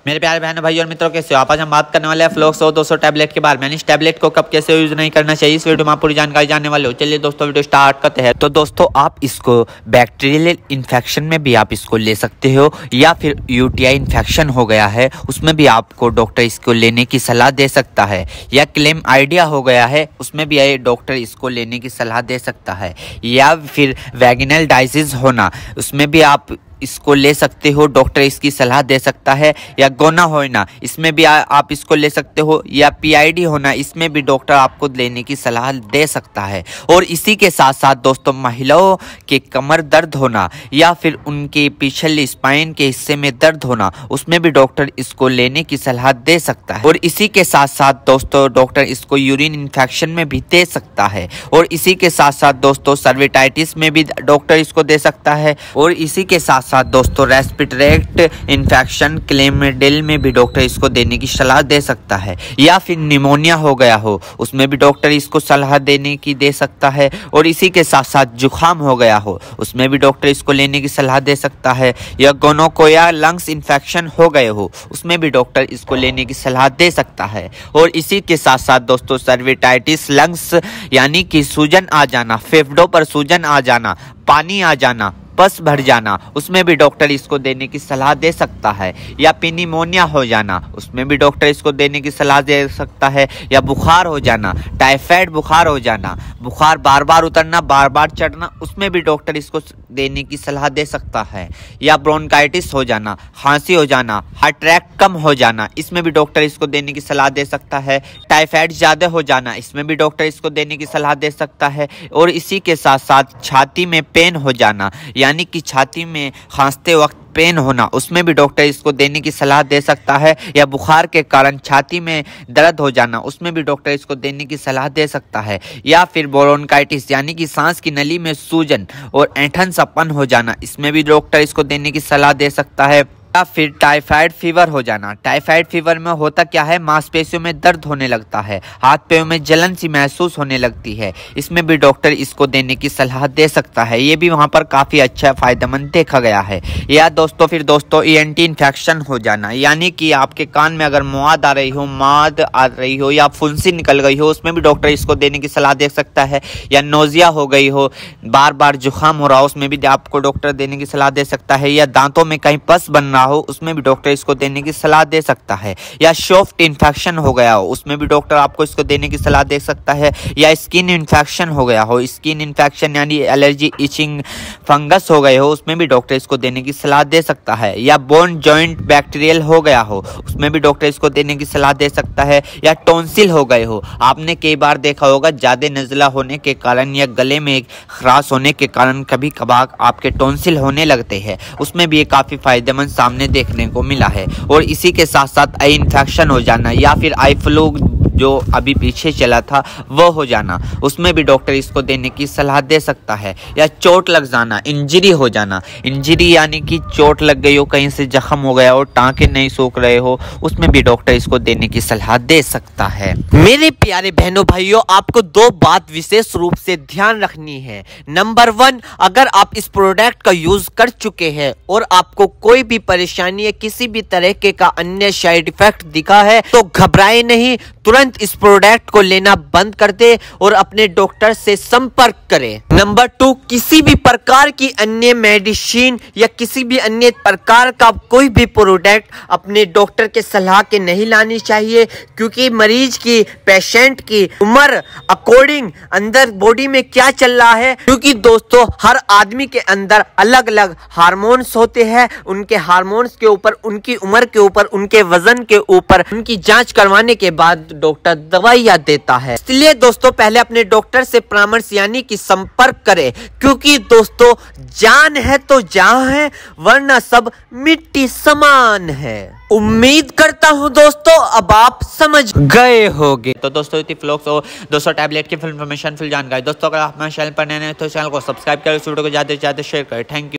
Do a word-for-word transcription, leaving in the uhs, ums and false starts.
मेरे प्यारे बहनों भाई और मित्रों, कैसे हो आप? आज हम बात करने वाले हैं फ्लोक्स दो सौ टैबलेट के बारे में। इस टैबलेट को कब कैसे यूज नहीं करना चाहिए, इस वीडियो में आप पूरी जानकारी जानने वाले हो। चलिए दोस्तों वीडियो स्टार्ट करते हैं। तो दोस्तों आप इसको बैक्टीरियल इन्फेक्शन में भी आप इसको ले सकते हो, या फिर यूटीआई इन्फेक्शन हो गया है उसमें भी आपको डॉक्टर इसको लेने की सलाह दे सकता है, या क्लेम आइडिया हो गया है उसमें भी डॉक्टर इसको लेने की सलाह दे सकता है, या फिर वैगिनल डायसिस होना उसमें भी आप इसको ले सकते हो, डॉक्टर इसकी सलाह दे सकता है, या गोना होना इसमें भी आ, आप इसको ले सकते हो, या पीआईडी होना इसमें भी डॉक्टर आपको लेने की सलाह दे सकता है। और इसी के साथ साथ दोस्तों महिलाओं के कमर दर्द होना या फिर उनके पिछले स्पाइन के हिस्से में दर्द होना उसमें भी डॉक्टर इसको लेने की सलाह दे सकता है। और इसी के साथ साथ दोस्तों डॉक्टर इसको यूरिन इन्फेक्शन में भी दे सकता है। और इसी के साथ साथ दोस्तों सर्विटाइटिस में भी डॉक्टर इसको दे सकता है। और इसी के साथ साथ दोस्तों रेस्पिरेटरी इन्फेक्शन क्लेमिडियल में भी डॉक्टर इसको देने की सलाह दे सकता है, या फिर निमोनिया हो गया हो उसमें भी डॉक्टर इसको सलाह देने की दे सकता है। और इसी के साथ साथ जुकाम हो गया हो उसमें भी डॉक्टर इसको लेने की सलाह दे सकता है, या गोनोकोया लंग्स इन्फेक्शन हो गए हो उसमें भी डॉक्टर इसको लेने की सलाह दे सकता है। और इसी के साथ साथ दोस्तों सर्विटाइटिस लंग्स यानी कि सूजन आ जाना, फेफड़ों पर सूजन आ जाना, पानी आ जाना, पस भर जाना उसमें भी डॉक्टर इसको देने की सलाह दे सकता है, या निमोनिया हो जाना उसमें भी डॉक्टर इसको देने की सलाह दे सकता है, या बुखार हो जाना, टाइफाइड बुखार हो जाना, बुखार बार बार उतरना बार बार चढ़ना उसमें भी डॉक्टर इसको देने की सलाह दे सकता है, या ब्रोंकाइटिस हो जाना, खांसी हो जाना, हार्ट अटैक कम हो जाना इसमें भी डॉक्टर इसको देने की सलाह दे सकता है, टाइफाइड ज़्यादा हो जाना इसमें भी डॉक्टर इसको देने की सलाह दे सकता है। और इसी के साथ साथ छाती में पेन हो जाना यानी कि छाती में खांसते वक्त पेन होना उसमें भी डॉक्टर इसको देने की सलाह दे सकता है, या बुखार के कारण छाती में दर्द हो जाना उसमें भी डॉक्टर इसको देने की सलाह दे सकता है, या फिर ब्रोंकाइटिस यानी कि सांस की नली में सूजन और ऐंठन सपन हो जाना इसमें भी डॉक्टर इसको देने की सलाह दे सकता है, या फिर टाइफाइड फीवर हो जाना। टाइफाइड फीवर में होता क्या है, मांसपेशियों में दर्द होने लगता है, हाथ पैरों में जलन सी महसूस होने लगती है, इसमें भी डॉक्टर इसको देने की सलाह दे सकता है। ये भी वहाँ पर काफ़ी अच्छा फायदेमंद देखा गया है। या दोस्तों फिर दोस्तों ईएनटी इन्फेक्शन हो जाना यानी कि आपके कान में अगर मौद आ रही हो माद आ रही हो या फुंसी निकल गई हो उसमें भी डॉक्टर इसको देने की सलाह दे सकता है, या नोजिया हो गई हो, बार बार जुकाम हो रहा हो उसमें भी आपको डॉक्टर देने की सलाह दे सकता है, या दांतों में कहीं पस बन रहा हो उसमें भी डॉक्टर इसको देने की सलाह दे सकता है, या सॉफ्ट इन्फेक्शन हो गया हो उसमें भी डॉक्टर आपको इसको देने की सलाह दे सकता है, या स्किन इन्फेक्शन हो गया हो, स्किन इन्फेक्शन यानी एलर्जी इचिंग फंगस हो गए हो उसमें भी डॉक्टर इसको देने की सलाह दे सकता है, या बोन जॉइंट बैक्टीरियल हो गया हो उसमें भी डॉक्टर इसको देने की सलाह दे सकता है, या टॉन्सिल हो गए हो। आपने कई बार देखा होगा ज्यादा नज़ला होने के कारण या गले में खराश होने के कारण कभी कभार आपके टॉन्सिल होने लगते हैं उसमें भी ये काफी फायदेमंद सामने देखने को मिला है। और इसी के साथ साथ आई इन्फेक्शन हो जाना या फिर आई फ्लू जो अभी पीछे चला था वो हो जाना उसमें भी डॉक्टर इसको देने की सलाह दे सकता है, या चोट लग जाना, इंजरी हो जाना, इंजरी यानी कि चोट लग गई हो, कहीं से जख्म हो गया हो, टांके नहीं सूख रहे हो उसमें भी डॉक्टर इसको देने की सलाह दे सकता है। मेरे प्यारे बहनों भाइयों, आपको दो बात विशेष रूप से ध्यान रखनी है। नंबर वन, अगर आप इस प्रोडक्ट का यूज कर चुके हैं और आपको कोई भी परेशानी या किसी भी तरह के का अन्य साइड इफेक्ट दिखा है तो घबराए नहीं, तुरंत इस प्रोडक्ट को लेना बंद कर दे और अपने डॉक्टर से संपर्क करें। नंबर टू, किसी भी प्रकार की अन्य मेडिसिन या किसी भी अन्य प्रकार का कोई भी प्रोडक्ट अपने डॉक्टर के सलाह के नहीं लानी चाहिए, क्योंकि मरीज की पेशेंट की उम्र अकॉर्डिंग अंदर बॉडी में क्या चल रहा है, क्योंकि दोस्तों हर आदमी के अंदर अलग अलग हार्मोन्स होते हैं, उनके हार्मोन्स के ऊपर, उनकी उम्र के ऊपर, उनके वजन के ऊपर उनकी जांच करवाने के बाद डॉक्टर दवाइयां देता है। इसलिए दोस्तों पहले अपने डॉक्टर से परामर्श यानी कि संपर्क करें, क्योंकि दोस्तों जान है तो जहां है वरना सब मिट्टी समान है। उम्मीद करता हूं दोस्तों अब आप समझ गए होंगे। तो दोस्तों इतनी फ्लोक्स और दो सौ टैबलेट की फुल इन्फॉर्मेशन फुल जानकारी दोस्तों अगर आप हमारे चैनल पर नए हैं तो चैनल को सब्सक्राइब करें, इस वीडियो को ज्यादा से ज्यादा शेयर करें। Thank you.